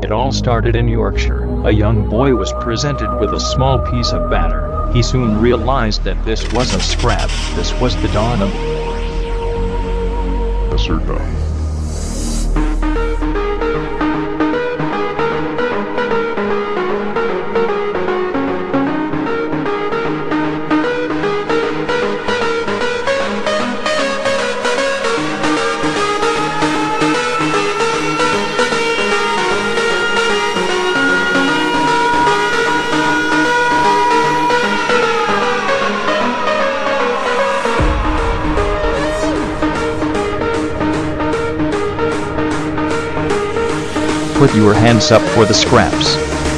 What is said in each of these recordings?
It all started in Yorkshire. A young boy was presented with a small piece of batter. He soon realized that this was a scrap. This was the dawn of Bezerka. Put your hands up for the scraps.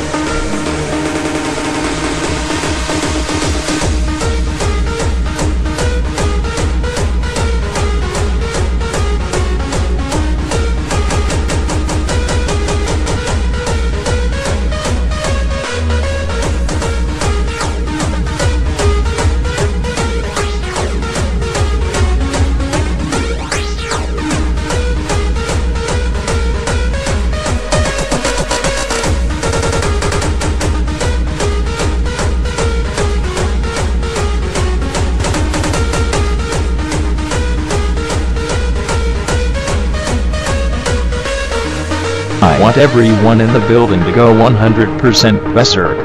I want everyone in the building to go 100% berserk.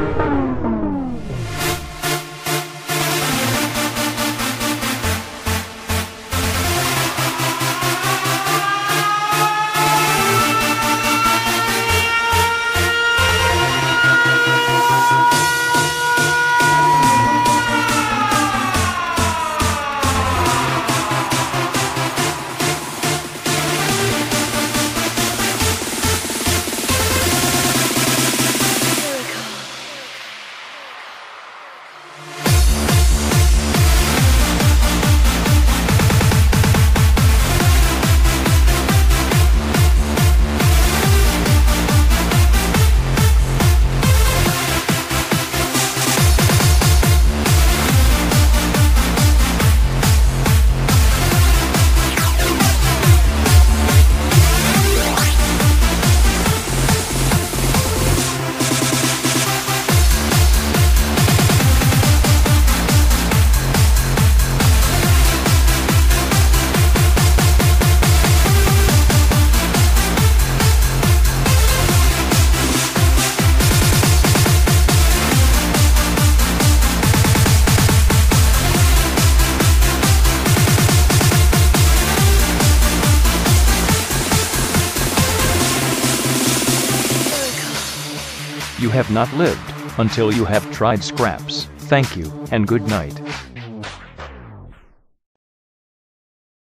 You have not lived until you have tried scraps. Thank you, and good night.